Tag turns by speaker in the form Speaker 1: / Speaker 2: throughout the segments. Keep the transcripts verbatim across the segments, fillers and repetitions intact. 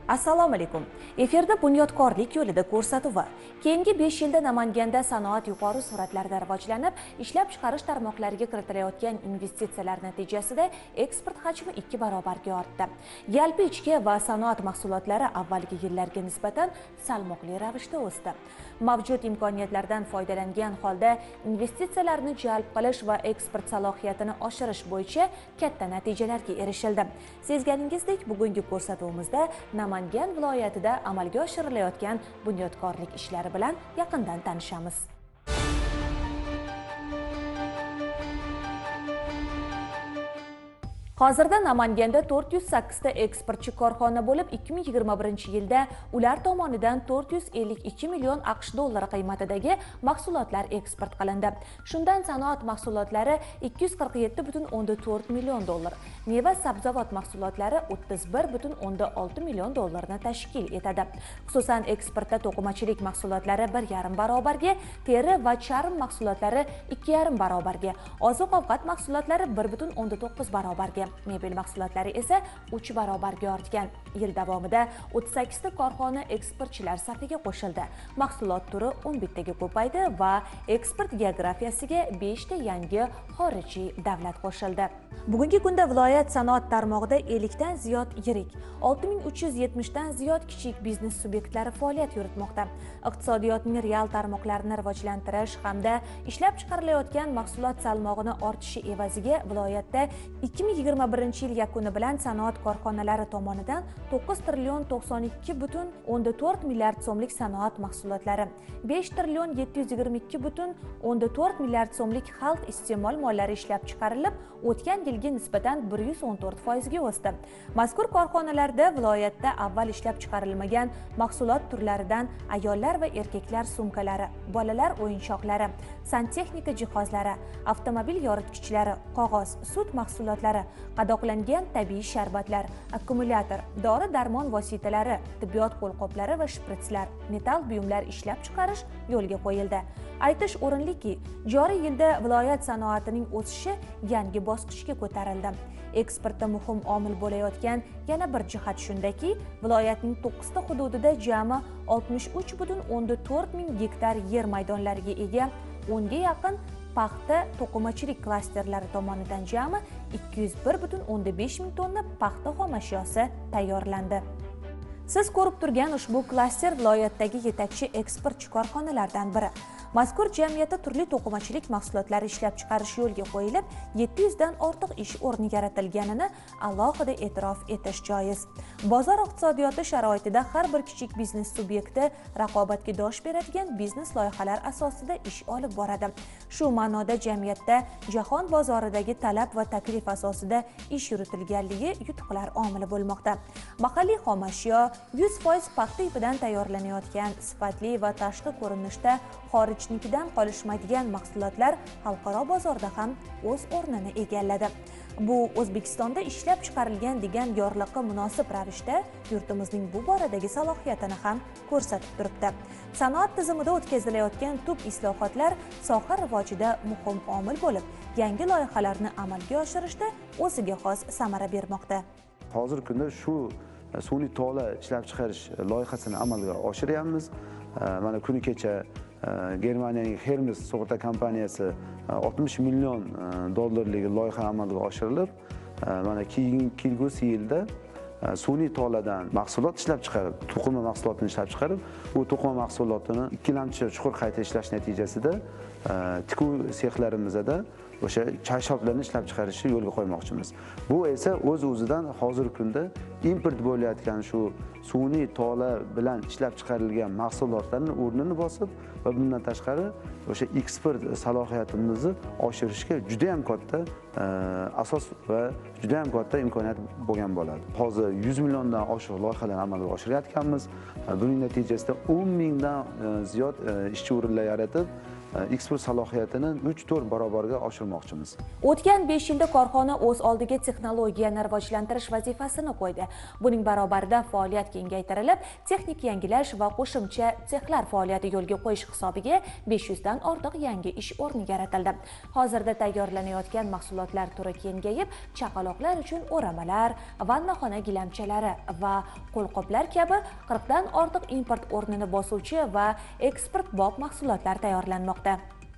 Speaker 1: Assalomu alaykum. Efirda bunyodkorlik yo'lida ko'rsatuvi. Keyingi besh yilda Namanganda sanoat yuqori sur'atlarda rivojlanib, ishlab chiqarish tarmoqlariga kiritilayotgan investitsiyalar natijasida eksport hajmi ikki barobarga ortdi. Yalpi ichki va sanoat mahsulotlari avvalgi yillarga nisbatan salmoqli ravishda o'sdi. Mavjud imkoniyatlardan foydalangan holda investitsiyalarni jalb qilish va eksport salohiyatini oshirish bo'yicha katta natijalarga erishildi. Sezganingizdek, bugungi ko'rsatuvimizda Namangan viloyatida amalga oshirilayotgan bunyodkorlik ishlari bilan yaqindan tanishamiz. Hozirda Namanganda to'rt yuz sakkiz ta eksportchi korxona bo'lib, ikki ming yigirma birinchi yilda ular tomonidan to'rt yuz ellik ikki million AQSh dollari qiymatidagi mahsulotlar eksport qilindi. Shundan sanoat mahsulotlari ikki yuz qirq yetti butun o'nda to'rt million dollar, meva sabzavot mahsulotlari o'ttiz bir butun o'nda olti million dollarni tashkil etadi. Xususan, eksportda to'qimachilik mahsulotlari bir yarim barobarga, teri va charm mahsulotlari ikki yarim barobarga, oziq-ovqat mahsulotlari bir butun o'nda to'qqiz barobarga, mebel mahsulotlari esa uch barobarga ortgan. Yil davomida o'ttiz sakkiz ta korxona eksportchilar safiga qo'shildi. Mahsulot turi o'n bittaga ko'paydi va eksport geografiyasiga besh ta yangi xorijiy davlat qo'shildi. Bugungi kunda viloyat sanoat tarmog'ida ellik dan ziyod yirik, olti ming uch yuz yetmish dan ziyod kichik biznes subyektlari faoliyat yuritmoqda. Iqtisodiyotning real tarmoqlarini rivojlantirish hamda ishlab chiqarilayotgan mahsulot salmog'ini ortishi evaziga viloyatda ikki ming yigirma birinchi yil yakuni bilan sanoat korxonalari tomonidan to'qqiz trillion to'qson ikki butun o'nda to'rt milliard so'mlik sanoat mahsulotlari, besh trillion yetti yuz yigirma ikki butun o'nda to'rt milliard so'mlik xalq iste'mol mollari ishlab chiqarilib, o'tgan yilga nisbatan bir yuz o'n to'rt foizga o'sdi. Mazkur korxonalarda viloyatda avval ishlab chiqarilmagan mahsulot turlaridan ayollar va erkaklar sumkalari, bolalar o'yinchoqlari, santexnika jihozlari, avtomobil yoritgichlari, qog'oz, sut mahsulotlari, qadoqlangan tabiiy sharbatlar, akkumulyator, dori-darmon vositalari, tibbiyot qo'lqoplari va shpritslar, metall buyumlar ishlab chiqarish yo'lga qo'yildi. Aytish o'rinliki, joriy yilda viloyat sanoatining o'sishi yangi bosqichga ko'tarildi. Eksportda muhim omil bo'layotgan yana bir jihat shundaki, viloyatning to'qqiz ta hududida jami oltmish uch butun o'nda to'rt ming gektar yer maydonlariga ega o'nga yaqin paxta to'qimachilik klasterlari tomonidan jami ikki yuz bir butun o'nda besh ming tonna paxta xom ashyosi tayyorlandi. Siz ko'rib turgan ushbu klaster viloyatdagi yetakchi eksportchi korxonalardan biri. Mazkur jamiyatda turli to'qimachilik mahsulotlari ishlab chiqarish yo'lga qo'yilib, yetti yuz dan ortiq ish o'rni yaratilganini alohida e'tirof etish joiz. Bozor iqtisodiyoti sharoitida har bir kichik biznes subyekti raqobatga dosh beradigan biznes loyihalar asosida ish olib boradi. Shu ma'noda jamiyatda jahon bozoridagi talab va taklif asosida ish yuritilganligi yutuqlar omili bo'lmoqda. Mahalliy xom ashyo, yuz foiz paxta ipidan tayyorlanayotgan sifatli va tashqi ko'rinishda xorijnikidan qolishmaydigan mahsulotlar xalqaro bozorda ham o'z o'rnini egalladi. Bu O'zbekistonda ishlab chiqarilgan degan yorliqqa munosib ravishda yurtimizning bu boradagi salohiyatini ham ko'rsatib turibdi. Sanoat tizimida o'tkazilayotgan tub islohotlar soha rivojida muhim omil bo'lib, yangi loyihalarni amalga oshirishda o'ziga xos samara bermoqda.
Speaker 2: Hozirgi kunda shu sun'iy tola ishlab chiqarish loyihasini amalga oshiryapmiz. Mana kuni kecha Germaniyaning Hermes sug'urta kompaniyasi oltmish million dollarlik loyiha amalga oshirilib, mana kelgusi yilda sun'iy toladan mahsulot ishlab chiqarib, to'qima mahsulotini ishlab chiqarib, bu to'qima mahsulotini ikkilamchi chuqur qayta ishlash natijasida tikuv sexlarimizda o'sha choyshoblarni ishlab chiqarishni yo'lga qo'ymoqchimiz. Bu esa o'z-o'zidan hozirgi kunda import bo'layotgan shu sun'iy tola bilan ishlab chiqarilgan mahsulotlarning o'rnini bosib va bundan tashqari o'sha eksport salohiyatimizni oshirishga juda ham katta asos va juda ham katta imkoniyat bo'lgan bo'ladi. Hozir yuz milliondan oshiq loyihalarni amalga oshirayotganmiz. Buning natijasida o'n mingdan ziyod ishchi o'rinlar yaratib, eksport salohiyatini uch to'rt barobarga oshirmoqchimiz.
Speaker 1: O'tgan besh yilda korxona o'z oldiga texnologiyani rivojlantirish vazifasini qo'ydi. Buning barobarida faoliyat kengaytirilib, texnik yangilash va qo'shimcha sexlar faoliyati yo'lga qo'yish hisobiga besh yuz dan ortiq yangi ish o'rni yaratildi. Hozirda tayyorlanayotgan mahsulotlar turi kengayib, chaqaloqlar uchun o'ramalar, vannaxona gilamchalari va qo'lqoplar kabi qirq dan ortiq import o'rnini bosuvchi va eksportbop mahsulotlar tayyorlanmoqda.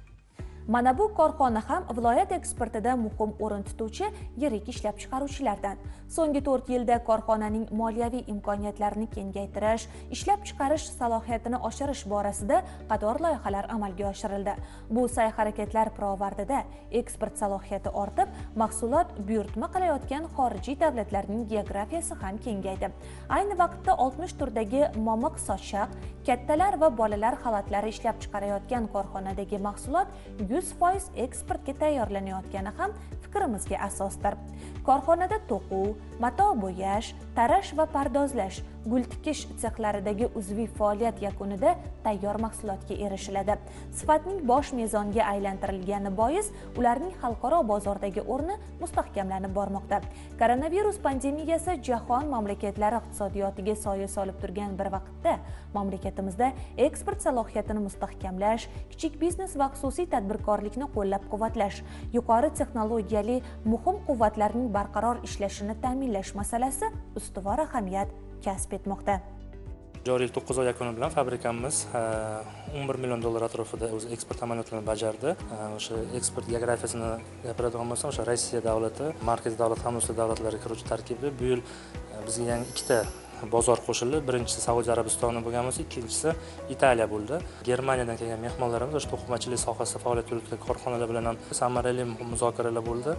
Speaker 1: Mana bu korxona ham viloyat eksportida muhim o'rin tutuvchi yirik ishlab chiqaruvchilardan. So'nggi to'rt yilda korxonaning moliyaviy imkoniyatlarini kengaytirish, ishlab chiqarish salohiyatini oshirish borasida qator loyihalar amalga oshirildi. Bu sa'y-harakatlar pirovardida eksport salohiyati ortib, mahsulot buyurtma qilayotgan xorijiy davlatlarning geografiyasi ham kengaydi. Ayni vaqtda oltmish turdagi momiq sochiq, kattalar va bolalar xalatlari ishlab chiqarayotgan korxonadagi mahsulot yuz foiz eksportga tayyorlanayotgani ham fikrimizga asosdir. Korxonada to'quv, mato bo'yash, tarash va pardozlash, gul tikish sexlaridagi uzviy faoliyat yakunida tayyor mahsulotga erishiladi. Sifatning bosh mezonga aylantirilgani bois, ularning xalqaro bozordagi o'rni mustahkamlanib bormoqda. Koronavirus pandemiyasi jahon mamlakatlari iqtisodiyotiga soya solib turgan bir vaqtda, mamlakatimizda eksport salohiyatini mustahkamlash, kichik biznes va xususiy tadbirkorlikni qo'llab-quvvatlash, yuqori texnologiyali muhim quvvatlarning barqaror ishlashini ta'minlash masalasi ustuvor ahamiyat kasb etmoqda.
Speaker 3: Joriy yil to'qqiz oy yakuni bilan fabrikamiz o'n bir million dollar atrofida o'z eksport amaliyotlarini bajardi. O'sha eksport geografiyasini gapiradigan bo'lsam, o'sha Rossiya davlati, Markaziy davlat hamda ustun davlatlarga kiruvchi tarkibi bu yil bizga yangi ikkita bozor qo'shildi. Birinchisi Saudiya Arabistoni bo'lgan bo'lsa, ikkinchisi Italiya bo'ldi. Germaniyadan kelgan mehmonlarimiz o'sha to'qimachilik sohasida faoliyat yuritgan korxonalar bilan ham samarali muzokaralar bo'ldi.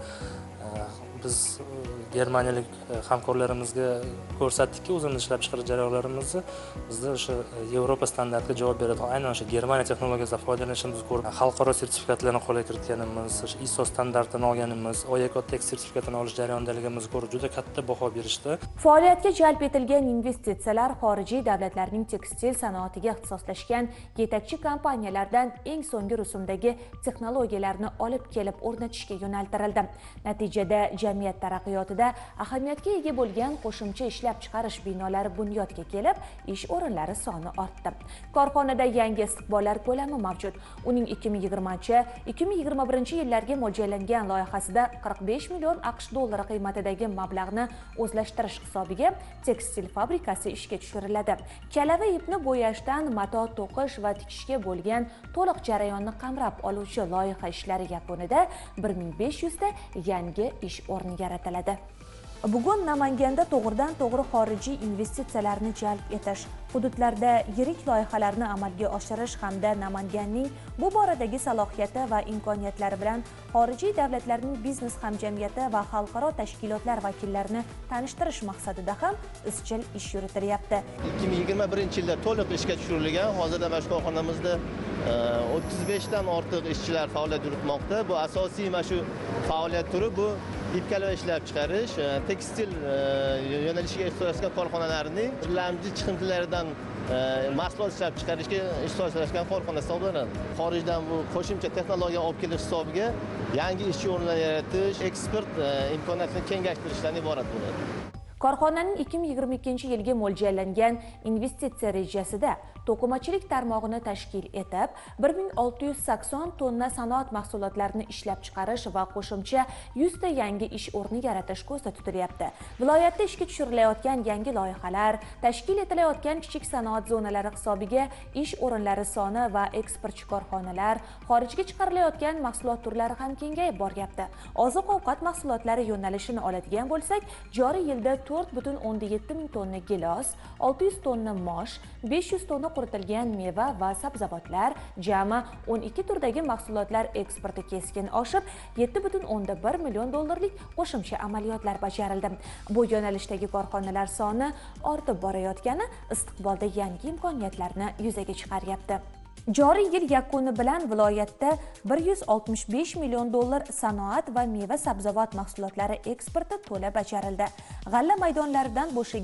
Speaker 3: Biz germaniyalik hamkorlarimizga ko'rsatdikki, o'zimiz ishlab chiqarish jarayonlarimizni bizda o'sha Yevropa standartiga javob beradi. Aynan o'sha Germaniya texnologiyasidan foydalanishimizni ko'rib, xalqaro sertifikatlarni qo'lga kiritganimiz, o'sha I S O standartini olganimiz, O Y K T X sertifikatini olish jarayondaligimizni ko'rib juda katta baho berishdi.
Speaker 1: Faoliyatga jalb etilgan investitsiyalar xorijiy davlatlarning tekstil sanoatiga ixtisoslashgan yetakchi kompaniyalardan eng so'nggi rusumdagi texnologiyalarni olib kelib o'rnatishga yo'naltirildi. Natijada jamiyat taraqqiyotida ahamiyatga ega bo'lgan qo'shimcha ishlab chiqarish binolari bunyodga kelib, ish o'rinlari soni ortdi. Korxonada yangi istiqbollar ko'lami mavjud. Uning ikki ming yigirmanchi - ikki ming yigirma birinchi yillarga mo'ljallangan loyihasida qirq besh million AQSh dollari qiymatidagi mablag'ni o'zlashtirish hisobiga tekstil fabrikasi ishga tushiriladi. Kalava ipni bo'yashdan mato to'qish va tikishga bo'lgan to'liq jarayonni qamrab oluvchi loyiha ishlari yakunida bir ming besh yuz ta yangi ish o'rni yaratiladi. Bugun Namanganda to'g'ridan-to'g'ri xorijiy investitsiyalarni jalb etish, hududlarda yirik loyihalarni amalga oshirish hamda Namanganning bu boradagi salohiyati va imkoniyatlari bilan xorijiy davlatlarning biznes hamjamiyati va xalqaro tashkilotlar vakillarini tanishtirish maqsadida ham izchil ish yuritilyapti.
Speaker 4: ikki ming yigirma birinchi yilda to'liq ishga tushirilgan, hozirda mana shu korxonamizda o'ttiz besh dan ortiq ishchilar faoliyat yuritmoqda. Bu asosiy mana shu faoliyat turi bu ipkalava ishlab chiqarish, tekstil yo'nalishiga ixtisoslashgan korxonalarning birlamchi chiqindilaridan mahsulot ishlab chiqarishga ixtisoslashgan korxona hisoblanadi. Xorijdan bu qo'shimcha texnologiya olib kelish hisobiga yangi ish o'rinlari yaratish, eksport imkoniyatini kengaytirishdan iborat bo'ladi.
Speaker 1: Korxonaning ikki ming yigirma ikkinchi yilga mo'ljallangan investitsiya rejasida to'qimachilik tarmog'ini tashkil etib, bir ming olti yuz sakson tonna sanoat mahsulotlarini ishlab chiqarish va qo'shimcha yuz ta yangi ish o'rni yaratish ko'zda tutilyapti. Viloyatda ishga tushirilayotgan yangi loyihalar, tashkil etilayotgan kichik sanoat zonalari hisobiga ish o'rinlari soni va eksportchi korxonalar, xorijga chiqarilayotgan mahsulot turlari ham kengayib boryapti. Oziq-ovqat mahsulotlari yo'nalishini oladigan bo'lsak, joriy yilda to'rt butun o'nda yetti ming tonna gilos, olti yuz tonna mosh, besh yuz tonna quritilgan meva va sabzavotlar, jami o'n ikki turdagi mahsulotlar eksporti keskin oshib, yetti butun o'nda bir million dollarlik qo'shimcha amaliyotlar bajarildi. Bu yo'nalishdagi korxonalar soni ortib borayotgani istiqbolda yangi imkoniyatlarni yuzaga chiqaryapti. Joriy yil yakuni bilan viloyatda bir yuz oltmish besh million dollar sanoat va meva sabzavot mahsulotlari eksporti to'la bajarildi. G'alla maydonlaridan bo'shagan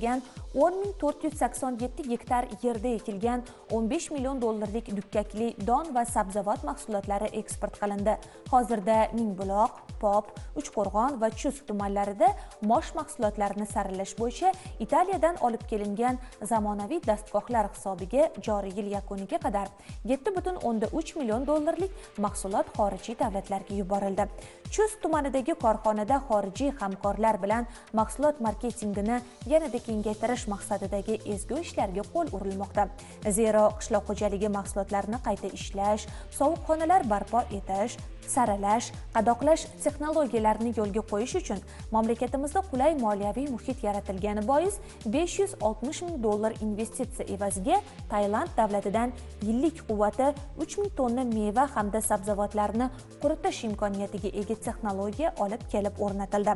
Speaker 1: o'n ming to'rt yuz sakson yetti gektar yerda ekilgan o'n besh million dollarlik dukkakli don va sabzavot mahsulotlari eksport qilindi. Hozirda Mingbuloq, Pop, Uchqo'rg'on va Chust tumanlarida mosh mahsulotlarini saralash bo'yicha Italiyadan olib kelingan zamonaviy dastgohlar hisobiga joriy yil yakuniga qadar yetti butun o'ndan uch million dollarlik mahsulot xorijiy davlatlarga yuborildi. Chust tumanidagi korxonada xorijiy hamkorlar bilan mahsulot marketingini yanada kengaytirish maqsadidagi ezgu ishlarga qo'l urilmoqda. Zero qishloq xo'jaligi mahsulotlarini qayta ishlash, sovuqxonalar barpo etish, saralash, qadoqlash texnologiyalarini yo'lga qo'yish uchun mamlakatimizda qulay moliyaviy muhit yaratilgani bois besh yuz oltmish ming dollar investitsiya evaziga Tailand davlatidan yillik quvvati uch ming tonna meva hamda sabzavotlarni quritish imkoniyatiga ega texnologiya olib kelib o'rnatildi.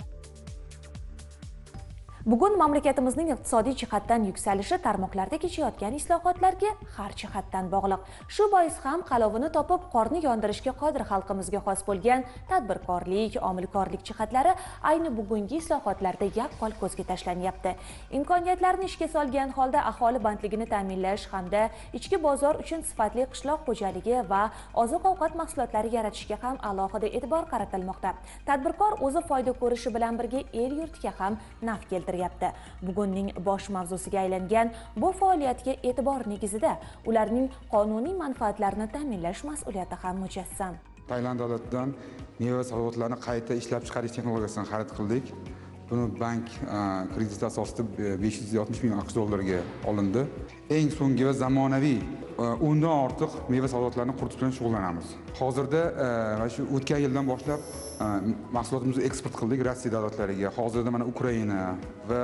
Speaker 1: Bugun mamlakatimizning iqtisodiy jihatdan yuksalishi tarmoqlarda kechayotgan islohotlarga har jihatdan bog'liq. Shu bois ham qalovini topib qorni yondirishga qodir xalqimizga xos bo'lgan tadbirkorlik, omilkorlik jihatlari ayni bugungi islohotlarda yaqqol ko'zga tashlanyapti. Imkoniyatlarni ishga solgan holda aholi bandligini ta'minlash hamda ichki bozor uchun sifatli qishloq xo'jaligi va oziq-ovqat mahsulotlari yaratishga ham alohida e'tibor qaratilmoqda. Tadbirkor o'zi foyda ko'rishi bilan birga el yurtiga ham naf keltirmoqda. Bugunning bosh mavzusiga aylangan bu faoliyatga e'tibor negizida ularning qonuniy manfaatlarini ta'minlash mas'uliyati ham mujassam.
Speaker 5: Tailand davlatidan meva sabzavotlarni qayta ishlab chiqarish texnologiyasini xarid qildik. Buni bank krediti asosida besh yuz oltmish ming aqsh dollariga olindi. Eng so'nggi va zamonaviy o'ndan ortiq meva sabzavotlarni quritish bilan shug'ullanamiz. Hozirda mana shu o'tgan yildan boshlab mahsulotimizni eksport qildik Rossiya davlatlariga. Hozirda mana Ukraina va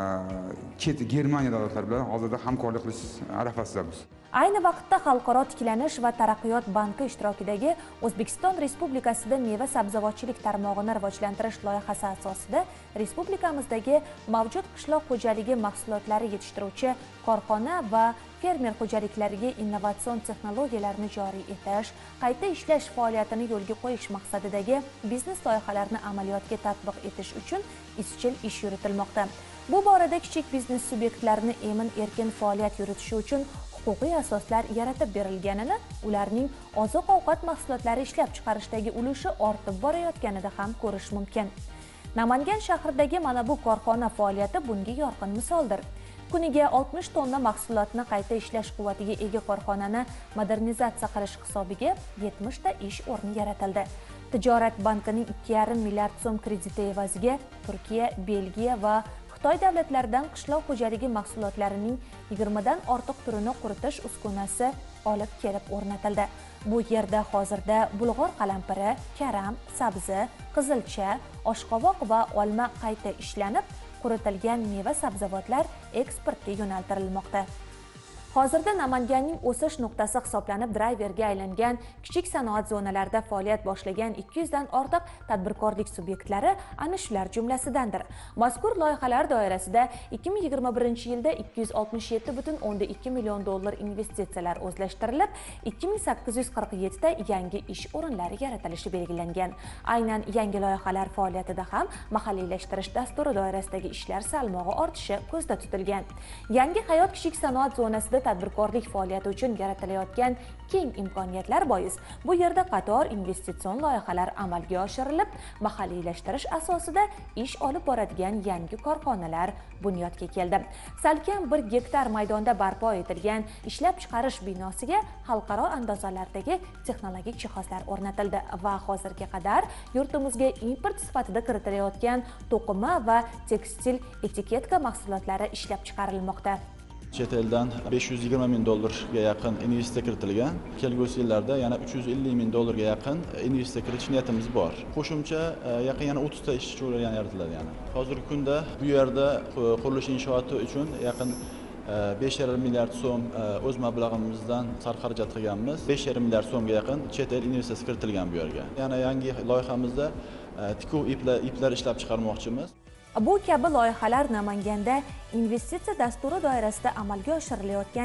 Speaker 5: chet Germaniya davlatlari bilan hozirda hamkorlik qilish arafasidamiz.
Speaker 1: Ayni vaqtda Xalqaro tiklanish va taraqqiyot banki ishtirokidagi O'zbekiston Respublikasida meva sabzavotchilik tarmog'ini rivojlantirish loyihasi asosida respublikamizdagi mavjud qishloq xo'jaligi mahsulotlari yetishtiruvchi korxona va fermer xo'jaliklariga innovatsion texnologiyalarni joriy etish, qayta ishlash faoliyatini yo'lga qo'yish maqsadidagi biznes loyihalarini amaliyotga tatbiq etish uchun izchil ish yuritilmoqda. Bu borada kichik biznes subyektlarini emin-erkin faoliyat yuritishi uchun huquqiy asoslar yaratib berilganini, ularning oziq-ovqat mahsulotlari ishlab chiqarishdagi ulushi ortib borayotganida ham ko'rish mumkin. Namangan shahridagi mana bu korxona faoliyati bunga yorqin misoldir. Kuniga oltmish tonna mahsulotni qayta ishlash quvvatiga ega korxonani modernizatsiya qilish hisobiga yetmish ta ish o'rni yaratildi. Tijorat bankining ikki yarim milliard so'm krediti evaziga Turkiya, Belgiya va Xitoy davlatlaridan qishloq xo'jaligi mahsulotlarining yigirma dan ortiq turini quritish uskunasi olib kelib o'rnatildi. Bu yerda hozirda bulg'or qalampiri, karam, sabzi, qizilcha, oshqovoq va olma qayta ishlanib, quritilgan meva sabzavotlar eksportga yo'naltirilmoqda. Hozirda Namanganning o'sish nuqtasi hisoblanib driverga aylangan kichik sanoat zonalarida faoliyat boshlagan ikki yuz dan ortiq tadbirkorlik subyektlari ana shular jumlasidandir. Mazkur loyihalar doirasida ikki ming yigirma birinchi yilda ikki yuz oltmish yetti butun o'ndan ikki million dollar investitsiyalar o'zlashtirilib, ikki ming sakkiz yuz qirq yetti ta yangi ish o'rinlari yaratilishi belgilangan. Aynan yangi loyihalar faoliyatida ham mahalliylashtirish dasturi doirasidagi ishlar salmog'i ortishi ko'zda tutilgan. Yangi hayot kichik sanoat zonasida tadbirkorlik faoliyati uchun yaratilayotgan keng imkoniyatlar bois bu yerda qator investitsion loyihalar amalga oshirilib, mahalliylashtirish asosida ish olib boradigan yangi korxonalar bunyodga keldi. Salkam bir gektar maydonda barpo etilgan ishlab chiqarish binosiga xalqaro andozalardagi texnologik jihozlar o'rnatildi va hozirga qadar yurtimizga import sifatida kiritilayotgan to'qima va tekstil etiketka mahsulotlari ishlab chiqarilmoqda.
Speaker 6: Chet eldan besh yuz yigirma ming dollarga yaqin investitsiya kiritilgan. Kelgusi yillarda yana uch yuz ellik ming dollarga yaqin investitsiya kiritish niyatimiz bor. Qo'shimcha yaqin yana o'ttiz ta ish o'rinlari yaratiladi yana. Hozirgi kunda bu yerda qurilish inshooti uchun yaqin besh yarim milliard so'm o'z mablag'imizdan sarf-xarajat qilganmiz. besh yarim milliard so'mga yaqin chet el investitsiyasi kiritilgan bu yerga. Yana yangi loyihamizda tikuv iplar iplar ishlab chiqarmoqchimiz.
Speaker 1: Bu kabi loyihalar Namanganda investitsiya dasturi doirasida amalga oshirilayotgan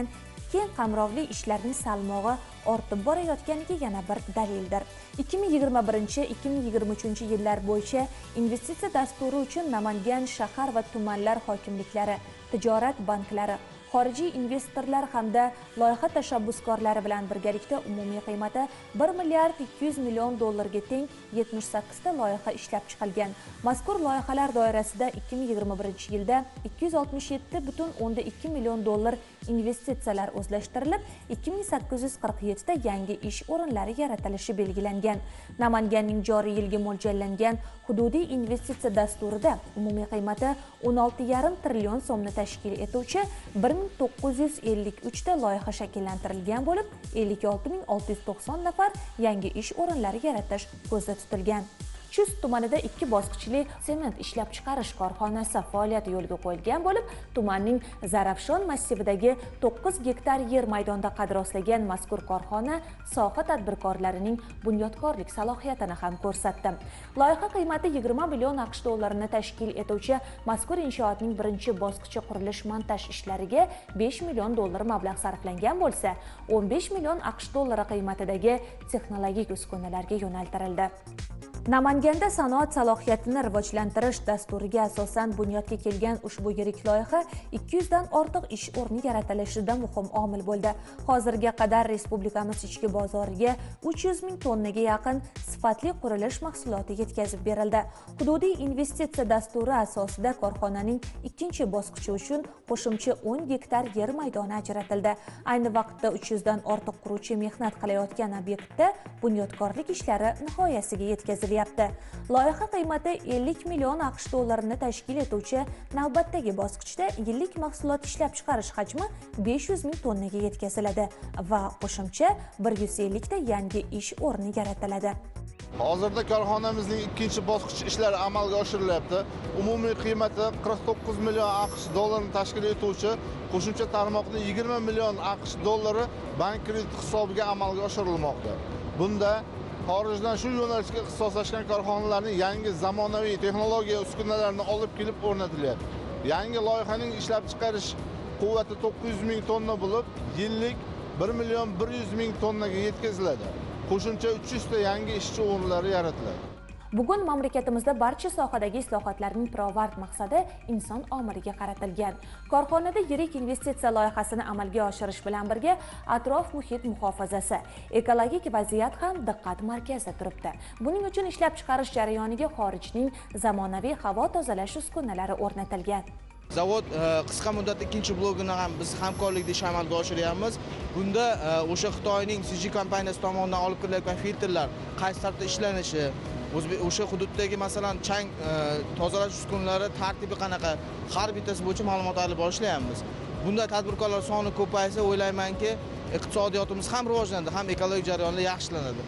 Speaker 1: keng qamrovli ishlarning salmog'i ortib borayotganiga yana bir dalildir. ikki ming yigirma birinchi - ikki ming yigirma uchinchi yillar bo'yicha investitsiya dasturi uchun Namangan shahar va tumanlar hokimliklari, tijorat banklari, xorijiy investorlar hamda loyiha tashabbuskorlari bilan birgalikda umumiy qiymati bir milliard ikki yuz million dollarga teng yetmish sakkiz ta loyiha ishlab chiqilgan. Mazkur loyihalar doirasida ikki ming yigirma birinchi yilda ikki yuz oltmish yetti butun o'nda ikki million dollar investitsiyalar o'zlashtirilib, ikki ming sakkiz yuz qirq yetti ta yangi ish o'rinlari yaratilishi belgilangan. Namanganning joriy yilga mo'ljallangan hududiy investitsiya dasturida umumiy qiymati o'n olti yarim trillion so'mni tashkil etuvchi bir ming to'qqiz yuz ellik uch ta loyiha shakllantirilgan bo'lib, ellik olti ming olti yuz to'qson nafar yangi ish o'rinlari yaratish ko'zda tutilgan. Chust tumanida ikki bosqichli sement ishlab chiqarish korxonasi faoliyati yo'lga qo'yilgan bo'lib, tumanning Zarafshon massividagi to'qqiz gektar yer maydonida qad rostlagan mazkur korxona soha tadbirkorlarining bunyodkorlik salohiyatini ham ko'rsatdi. Loyiha qiymati yigirma million aqsh dollarini tashkil etuvchi mazkur inshootning birinchi bosqichi qurilish-montaj ishlariga besh million dollar mablag' sarflangan bo'lsa, o'n besh million aqsh dollari qiymatidagi texnologik uskunalarga yo'naltirildi. Namanganda sanoat salohiyatini rivojlantirish dasturiga asosan bunyodga kelgan ushbu yirik loyiha ikki yuz dan ortiq ish o'rni yaratilishida muhim omil bo'ldi. Hozirga qadar respublikamiz ichki bozoriga uch yuz ming tonnaga yaqin sifatli qurilish mahsuloti yetkazib berildi. Hududiy investitsiya dasturi asosida korxonaning ikkinchi bosqichi uchun qo'shimcha o'n gektar yer maydoni ajratildi. Ayni vaqtda uch yuz dan ortiq quruvchi mehnat qilayotgan obyektda bunyodkorlik ishlari nihoyasiga yetkazildi. Loyiha qiymati ellik million aqsh dollarini tashkil etuvchi navbatdagi bosqichda yillik mahsulot ishlab chiqarish hajmi besh yuz ming tonnaga yetkaziladi va qo'shimcha bir yuz ellik ta yangi ish o'rni yaratiladi.
Speaker 7: Hozirda korxonamizning ikkinchi bosqich ishlari amalga oshirilyapti. Umumiy qiymati qirq to'qqiz million aqsh dollarini tashkil etuvchi qo'shimcha tarmoqning yigirma million aqsh dollari bank kredit hisobiga amalga oshirilmoqda. Bunda xorijdan shu yo'nalishga ixtisoslashgan korxonalarning yangi zamonaviy texnologiya uskunalarini olib kelib o'rnatilyapti. Yangi loyihaning ishlab chiqarish quvvati to'qqiz yuz ming tonna bo'lib, yillik bir million bir yuz ming tonnaga yetkaziladi. Qo'shimcha uch yuz ta yangi ishchi o'rinlari yaratiladi.
Speaker 1: Bugun mamlakatimizda barcha sohadagi islohotlarning pirovard maqsadi inson omiliga qaratilgan. Korxonada yirik investitsiya loyihasini amalga oshirish bilan birga atrof muhit muhofazasi, ekologik vaziyat ham diqqat markazida turibdi. Buning uchun ishlab chiqarish jarayoniga xorijning zamonaviy havo tozalash uskunalari o'rnatilgan.
Speaker 8: Zavod qisqa muddatda ikkinchi blogini ham biz hamkorlikda ish amalga oshiryapmiz. Bunda o'sha Xitoyning C G kompaniyasi tomonidan olib kirilayotgan filtrlar qaysi tartibda ishlanishi, o'sha hududdagi masalan chang tozalash uskunalari tartibi qanaqa, har bittasi bo'yicha ma'lumot olib boshlayapmiz. Bunda tadbirkorlar soni ko'paysa, o'ylaymanki, iqtisodiyotimiz ham rivojlanadi, ham ekologik jarayonlar yaxshilanadi.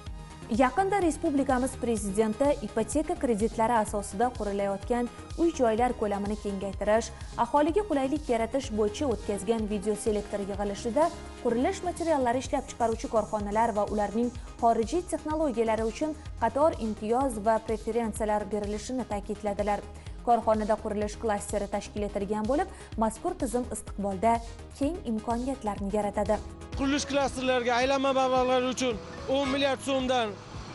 Speaker 1: Yaqinda respublikamiz prezidenti ipoteka kreditlari asosida qurilayotgan uy-joylar ko'lamini kengaytirish, aholiga qulaylik yaratish bo'yicha o'tkazgan video selektor yig'ilishida qurilish materiallari ishlab chiqaruvchi korxonalar va ularning xorijiy texnologiyalari uchun qator imtiyoz va preferensiyalar berilishini ta'kidladilar. Korxonada qurilish klasteri tashkil etilgan bo'lib, mazkur tizim istiqbolda keng imkoniyatlarni yaratadi.
Speaker 9: Qurilish klasterlariga aylanma mablag'lari uchun o'n milliard so'mdan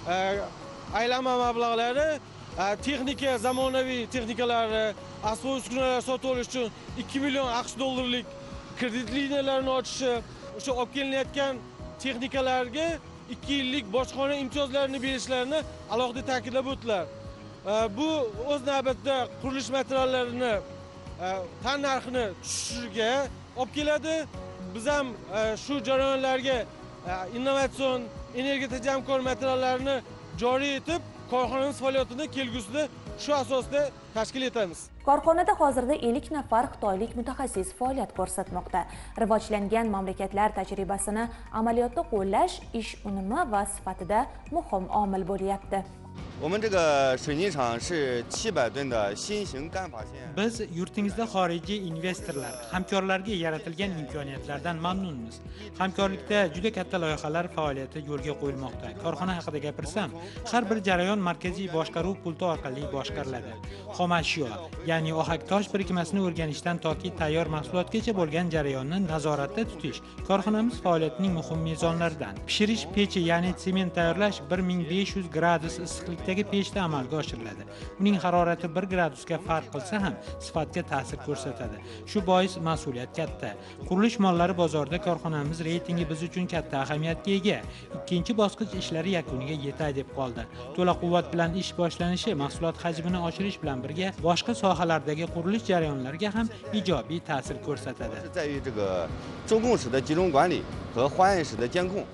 Speaker 9: aylanma mablag'lari, texnika, zamonaviy texnikalarni, asbob uskunalar sotib olish uchun ikki million aqsh dollarlik kredit liniyalarini ochishi, o'sha olib kelinayotgan texnikalarga ikki yillik bojxona imtiyozlarini berishlarini alohida ta'kidlab o'tdilar. Bu o'z navbatida qurilish materiallarini tan narxini tushishiga olib keladi. Biz ham shu jarayonlarga innovatsion, energiya tejamkor materiallarni joriy etib, korxonamiz faoliyatini kelgusida shu asosda tashkil etamiz.
Speaker 1: Korxonada hozirda ellik nafar xitoylik mutaxassis faoliyat ko'rsatmoqda. Rivojlangan mamlakatlar tajribasini amaliyotda qo'llash ish unumi va sifatida muhim omil bo'lyapti.
Speaker 10: 我们这个水泥厂是七百吨的新型干法线。
Speaker 11: Biz yurtingizda xorijiy investorlar, hamkorlarga yaratilgan imkoniyatlardan mamnunmiz. Hamkorlikda juda katta loyihalar faoliyati yo'lga qo'yilmoqda. Korxona haqida gapirsam, har bir jarayon markaziy boshqaruv pulti orqali boshqariladi. Xom ashyo, ya'ni ohak tosh birikmasini o'rganishdan toki tayyor mahsulotgacha bo'lgan jarayonni nazoratda tutish korxonamiz faoliyatining muhim mezonlaridan. Pishirish pechi, ya'ni sement tayyorlash bir ming besh yuz gradus issiqlikdagi pechda amalga oshiriladi. Uning harorati bir gradusga farq qilsa ham sifatga ta'sir ko'rsatadi. Shu bois mas'uliyat katta. Qurilish mollari bozorida korxonamiz reytingi biz uchun katta ahamiyatga ega. Ikkinchi bosqich ishlari yakuniga yetay deb qoldi. To'la quvvat bilan ish boshlanishi mahsulot hajmini oshirish bilan birga boshqa sohalardagi qurilish jarayonlariga ham ijobiy ta'sir ko'rsatadi.
Speaker 10: 是在于这个中控室的集中管理和化验室的监控。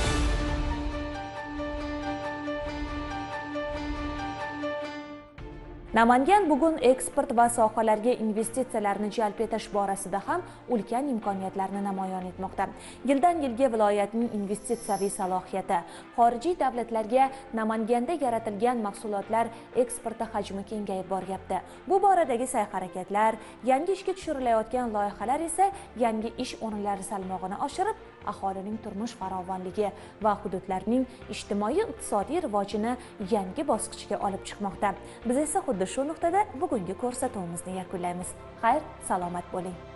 Speaker 1: Namangan bugun eksport va sohalarga investitsiyalarni jalb etish borasida ham ulkan imkoniyatlarni namoyon etmoqda. Yildan yilga viloyatning investitsiyaviy salohiyati, xorijiy davlatlarga Namanganda yaratilgan mahsulotlar eksporti hajmi kengayib boryapti. Bu boradagi sa'y-harakatlar, yangi ishga tushirilayotgan loyihalar esa yangi ish o'rinlari salmog'ini oshirib, aholining turmush farovonligi va hududlarning ijtimoiy-iqtisodiy rivojini yangi bosqichga olib chiqmoqda. Biz esa xuddi shu nuqtada bugungi ko'rsatuvimizni yakunlaymiz. Xayr, salomat bo'ling.